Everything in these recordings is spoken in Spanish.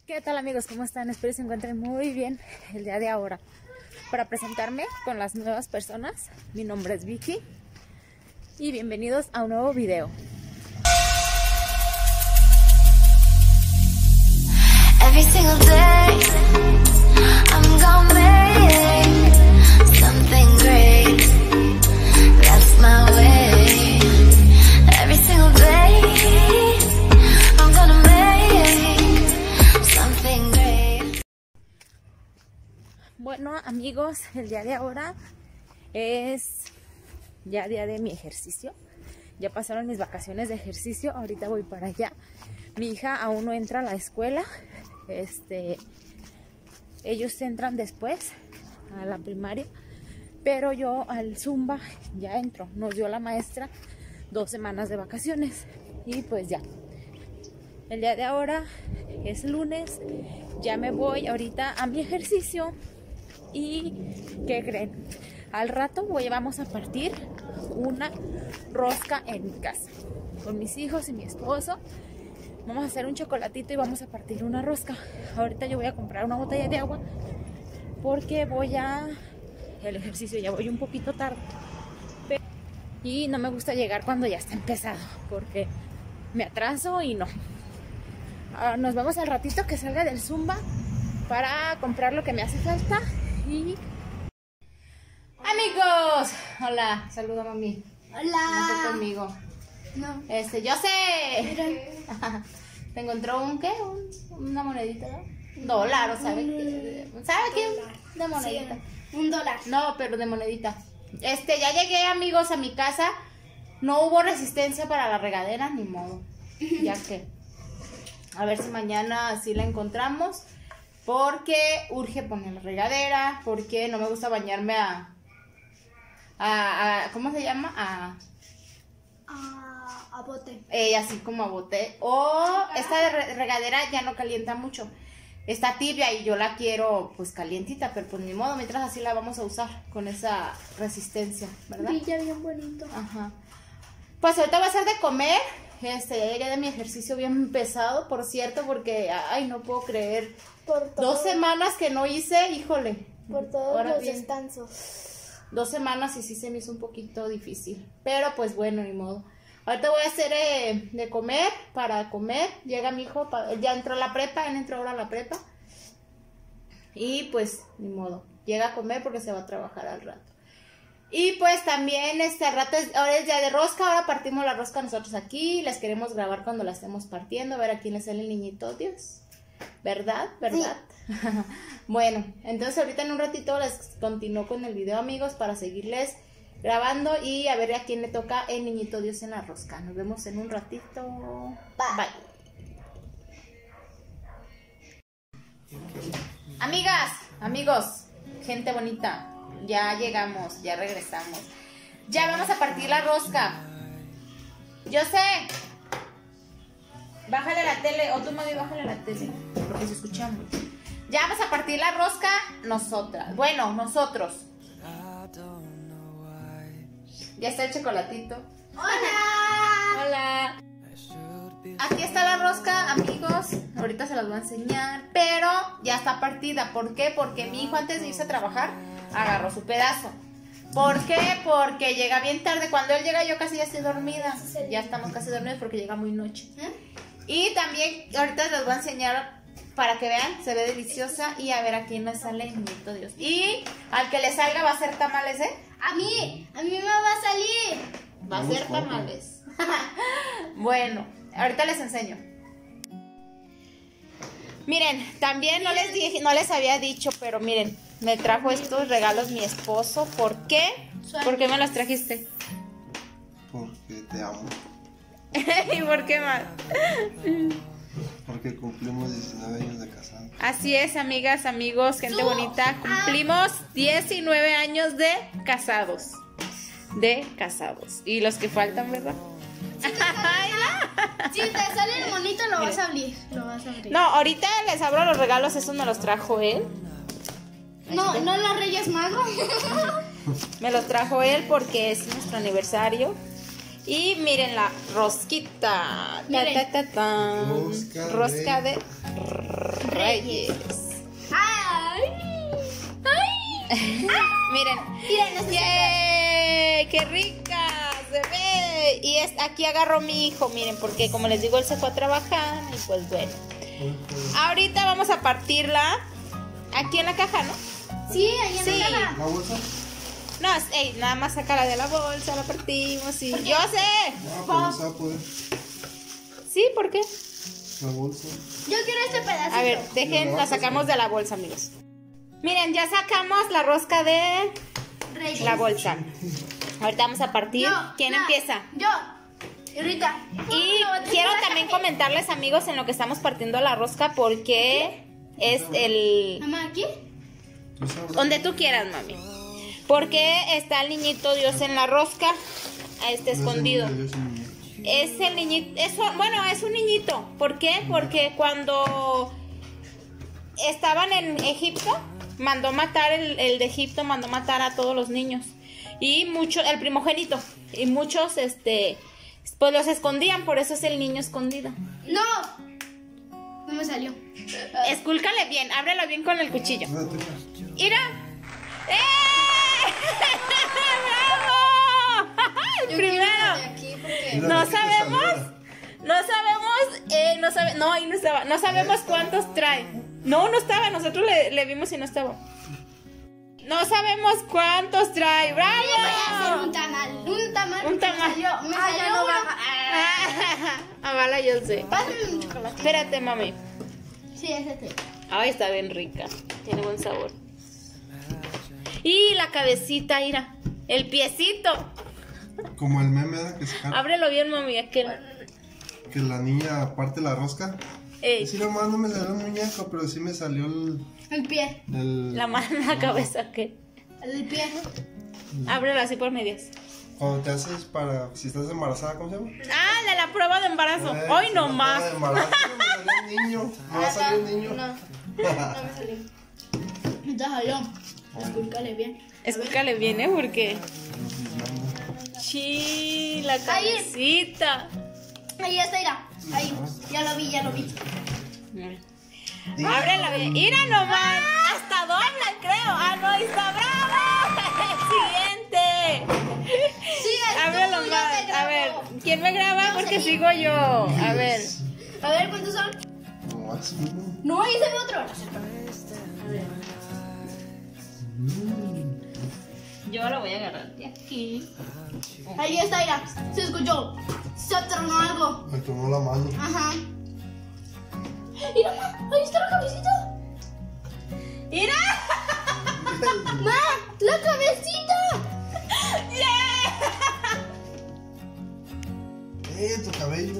¿Qué tal, amigos? ¿Cómo están? Espero que se encuentren muy bien el día de ahora. Para presentarme con las nuevas personas, mi nombre es Vicky y bienvenidos a un nuevo video. Every single day, I'm gonna make something great. That's my way. Every single day, I'm gonna make something great. Bueno, amigos, el día de ahora es ya día de mi ejercicio. Ya pasaron mis vacaciones de ejercicio, ahorita voy para allá. Mi hija aún no entra a la escuela. Ellos entran después a la primaria, pero yo al Zumba ya entro. Nos dio la maestra 2 semanas de vacaciones y pues ya. El día de ahora es lunes, ya me voy ahorita a mi ejercicio y ¿qué creen? Al rato vamos a partir una rosca en mi casa con mis hijos y mi esposo. Vamos a hacer un chocolatito y vamos a partir una rosca. Ahorita yo voy a comprar una botella de agua porque voy a el ejercicio, ya voy un poquito tarde. Y no me gusta llegar cuando ya está empezado porque me atraso y no. Nos vemos al ratito que salga del Zumba para comprar lo que me hace falta y... Amigos, hola, saluda a mami. Hola. No conmigo. No. Yo sé. Te encontró un ¿qué? Una monedita, ¿no? Un dólar, ¿o sabe? ¿Sabe qué? De monedita. Sí, $1. No, pero de monedita. Ya llegué, amigos, a mi casa. No hubo resistencia para la regadera, ni modo. Ya que. A ver si mañana sí la encontramos. Porque urge poner la regadera. Porque no me gusta bañarme ¿cómo se llama? A bote. Así como a bote. O esta regadera ya no calienta mucho. Está tibia y yo la quiero pues calientita, pero pues ni modo, mientras así la vamos a usar con esa resistencia, ¿verdad? Brilla bien bonito. Ajá. Pues ahorita va a ser de comer. Ya llegué de mi ejercicio bien pesado, por cierto, porque ay, no puedo creer. Por 2 semanas que no hice, híjole. Por todos Ahora los bien. descansos. 2 semanas y sí se me hizo un poquito difícil. Pero pues bueno, ni modo. Ahorita voy a hacer de comer, para comer. Llega mi hijo, ya entró a la prepa, él entró ahora a la prepa. Y pues, ni modo. Llega a comer porque se va a trabajar al rato. Y pues también al rato, ahora es día de rosca, ahora partimos la rosca nosotros aquí. Les queremos grabar cuando la estemos partiendo, a ver a quién le sale el niñito Dios. ¿Verdad? ¿Verdad? Sí. Bueno, entonces ahorita en un ratito les continúo con el video, amigos, para seguirles grabando y a ver a quién le toca el niñito Dios en la rosca. Nos vemos en un ratito. Bye. Amigas, amigos, gente bonita, ya llegamos, ya regresamos. Ya vamos a partir la rosca. Yo sé. Bájale la tele, o tú, mami, bájale la tele, porque se escucha mucho. Ya vamos a partir la rosca nosotras. Bueno, nosotros. Ya está el chocolatito. ¡Hola! Hola. Aquí está la rosca, amigos. Ahorita se las voy a enseñar. Pero ya está partida. ¿Por qué? Porque mi hijo antes de irse a trabajar agarró su pedazo. ¿Por qué? Porque llega bien tarde. Cuando él llega yo casi ya estoy dormida. Ya estamos casi dormidos porque llega muy noche. Y también ahorita les voy a enseñar para que vean. Se ve deliciosa. Y a ver a quién le sale el niñito Dios. Y al que le salga va a ser tamales, ¿eh? A mí me va a salir. Va a ser tamales. Bueno, ahorita les enseño. Miren, también no les había dicho, pero miren, me trajo estos regalos mi esposo. ¿Por qué? ¿Por qué me los trajiste? Porque te amo. ¿Y por qué más? Porque cumplimos 19 años de casados. Así es, amigas, amigos, gente bonita. Cumplimos 19 años de casados. Y los que faltan, ¿verdad? Si te sale el monito lo vas a abrir. No, ahorita les abro los regalos, esos me los trajo él. No los Reyes Magos. Me los trajo él porque es nuestro aniversario. Y miren la rosquita. Miren. Rosca de Reyes. ¡Ay! ¡Ay! Miren. Miren, esto ¡Yay! ¡Qué rica se ve! Y aquí agarró mi hijo, miren, porque como les digo, él se fue a trabajar y pues bueno. Ahorita vamos a partirla aquí en la caja, ¿no? Sí, ahí en Sí. la caja. ¿La bolsa? No, ey, nada más sácala de la bolsa, la partimos y... ¡Yo sé! No, pero no se va a poder. ¿Sí? ¿Por qué? La bolsa. Yo quiero este pedacito. A ver, dejen, la sacamos de la bolsa, amigos. Miren, ya sacamos la rosca de Reyes. la bolsa. Ahorita vamos a partir. Yo, ¿Quién no, empieza? Yo. Y Rita. Y quiero también comentarles, amigos, en lo que estamos partiendo la rosca, porque es el... Mamá, ¿aquí? ¿Tú sabes? Donde tú quieras, mami. Porque está el niñito Dios en la rosca. Escondido. Yo soy niño. Es el niñito, bueno, es un niñito. ¿Por qué? Porque cuando estaban en Egipto, mandó matar el de Egipto, mandó matar a todos los niños. Y muchos, el primogénito. Y muchos, pues los escondían, por eso es el niño escondido. No. No me salió. Escúlcale bien, ábrelo bien con el cuchillo. Espérate. ¡Mira! ¡Eh! ¡Bravo! El primero. Mira, No aquí te sabemos, saluda. no, ahí no estaba, no sabemos cuántos trae. No estaba, nosotros le vimos y no estaba. No sabemos cuántos trae, Voy a hacer bravo. un tamal. Un tamal. Un tamal. Me salió no uno. baja. Avala, yo sé. Pásame un chocolate. Espérate, mami. Sí, ese. Ay, está bien rica, tiene buen sabor. Y la cabecita, mira, el piecito. Como el meme ¿verdad? Que sacaron, Ábrelo bien, mami, aquel. que la niña parte la rosca. Ey, Sí, nomás no me salió el muñeco, pero sí me salió El pie. la mano en la cabeza, aquel. El pie. Ábrelo así por medias. Cuando te haces para, si estás embarazada, ¿cómo se llama? Ah, de la prueba de embarazo. Hoy Si no la más. prueba de embarazo, me salió un niño. Me va a salir un niño. No, no me salió. Me salió. Escúlcale bien. Escúchale bien, porque... Sí, la cabecita. Ahí está, mira. Ahí. Ya lo vi. Ábrela bien. Mira nomás. Hasta doble, creo. Ah, no, ahí está bravo. Siguiente. Sí, Ábrelo tú, yo más. te grabo. A ver, ¿quién me graba? Yo Porque seguí. sigo yo. A ver. A ver, ¿cuántos son? No, es uno. No, ahí se ve otro. Yo lo voy a agarrar de aquí. Ahí está, mira. Se escuchó. Se tronó algo. Me tomó la mano. Ajá. Mira, ma, ahí está la cabecita. ¡Mira! ¡Ma! ¡La cabecita! Tu cabello.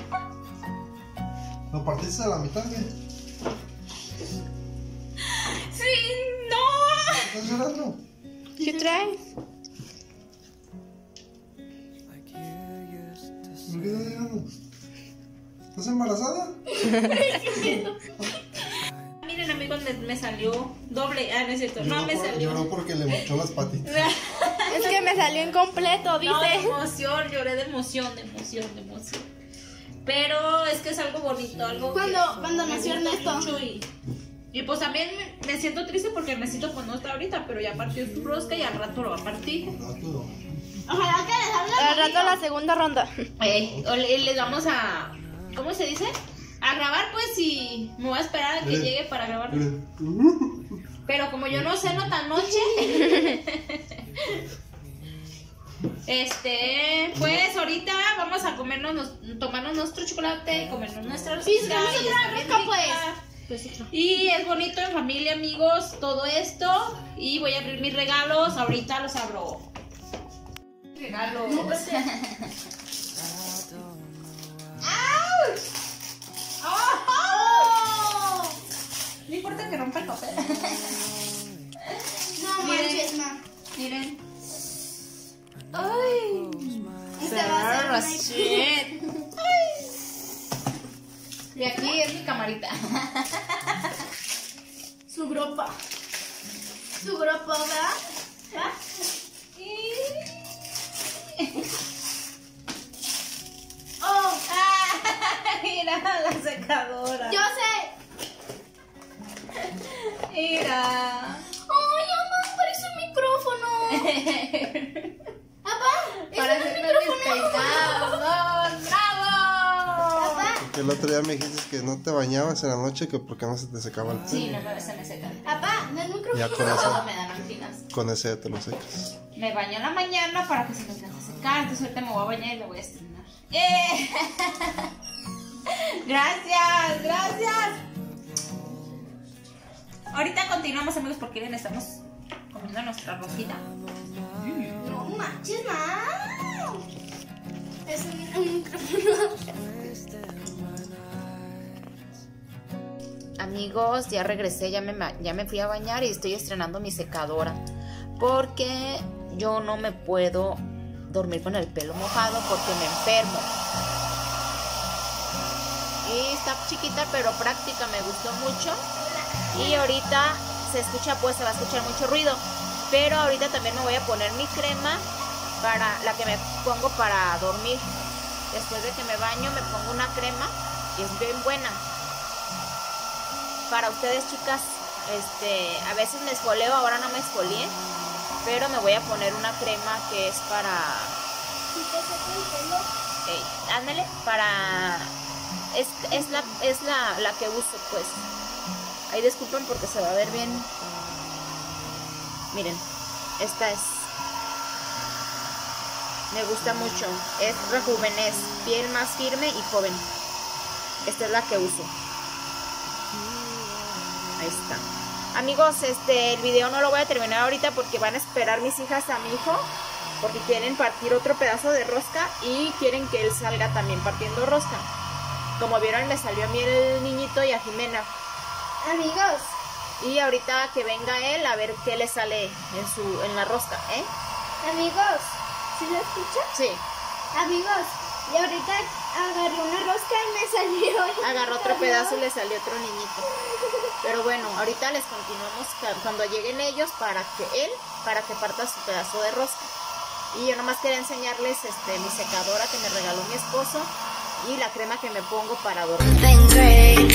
¿Lo partiste a la mitad, qué? ¡Sí! ¡No! ¿Estás llorando? ¿Qué traes? ¿Por qué estás llorando? ¿Estás embarazada? Miren, amigos, me salió doble. Ah, no es cierto. No me salió. Lloró porque le mochó las patitas. Es que me salió incompleto, No, de emoción, lloré de emoción. Pero es que es algo bonito, algo Cuando me nació gusta Ernesto. mucho y pues también me siento triste porque Ernesto pues no está ahorita, pero ya partió su rosca y al rato lo va a partir. Ojalá que les hable. Al rato la segunda ronda. Les vamos a, ¿cómo se dice? A grabar pues y me voy a esperar a que llegue para grabar. Pero como yo no ceno tan noche, pues ahorita vamos a tomarnos nuestro chocolate, comernos nuestra rosca. Sí, si tenemos y otra está bien rosca, rica. Y es bonito en familia, amigos, todo esto. Y voy a abrir mis regalos, ahorita los abro. Regalos. ¡Oh! No importa que rompa el papel. No manches, ma. Miren. Ay. Este va a ser Shit. Y aquí es mi camarita. su gropa. Su gropa, ¿verdad? ¿Va? Oh, Mira la secadora. yo sé. Mira. ¡Ay, mamá! Parece un micrófono. ¡Papá! Para ¡Es un hacerme micrófono! despeinados. ¡Bravo! ¡Papá! Porque el otro día me dijiste que no te bañabas en la noche que porque no se te secaba el pelo. Sí, no se me seca. ¡Papá! ¡No es micrófono! Ya con Todo eso, me dan anginas. con ese te lo secas. Me baño en la mañana para que se me alcance a secar. Entonces ahorita me voy a bañar y lo voy a estrenar. Gracias, gracias. Ahorita continuamos, amigos, porque bien estamos comiendo nuestra rosita. ¡No manches, mamá! Es un micrófono. Amigos, ya regresé, ya me fui a bañar y estoy estrenando mi secadora. Porque yo no me puedo dormir con el pelo mojado porque me enfermo. Y está chiquita pero práctica, me gustó mucho. Y ahorita se va a escuchar mucho ruido. Pero ahorita también me voy a poner mi crema para la que me pongo para dormir. Después de que me baño me pongo una crema y es bien buena. Para ustedes, chicas, a veces me esfoleo, ahora no me esfolié, pero me voy a poner una crema que es para... ándale, para... Es la que uso, pues. Ahí disculpen porque se va a ver bien. Miren, esta es... Me gusta mucho. Es Rejuvenez, piel más firme y joven. Esta es la que uso. Ahí está. Amigos, el video no lo voy a terminar ahorita porque van a esperar mis hijas a mi hijo, porque quieren partir otro pedazo de rosca y quieren que él salga también partiendo rosca. Como vieron, me salió a mí el niñito y a Jimena. Amigos, Y ahorita que venga él a ver qué le sale en la rosca, ¿eh? amigos, ¿sí lo escuchan? Sí. Amigos, y ahorita agarré una rosca y me salió. Agarró otro pedazo y le salió otro niñito. Pero bueno, ahorita les continuamos cuando lleguen ellos para que parta su pedazo de rosca. Y yo nomás quería enseñarles mi secadora que me regaló mi esposo y la crema que me pongo para dormir. Something great.